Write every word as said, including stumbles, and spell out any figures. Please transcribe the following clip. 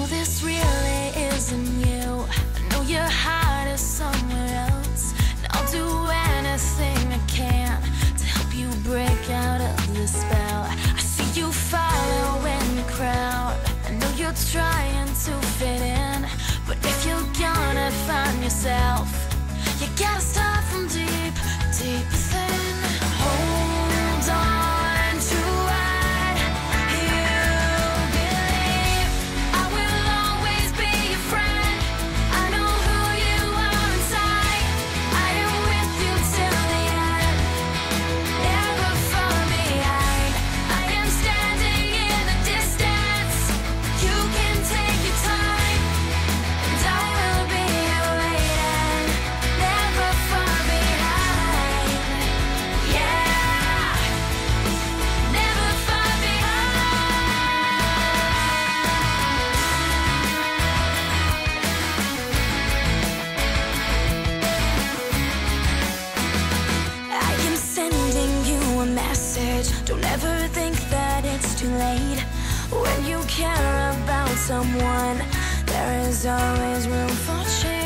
this really isn't you. I know your heart is somewhere else, and I'll do anything I can to help you break out of the spell. I see you following the crowd. I know you're trying to fit in, but if you're gonna find yourself, you gotta start from deep, deep within. Hold on to what you believe. I will always be your friend. I know who you are inside. I am with you till the end, never far behind. I am standing in the distance. You can take your time, and I will be here waiting, never far behind. Yeah, never far behind. I am sending you a message. Don't ever think that it's too late. When you care about someone, there is always room for change.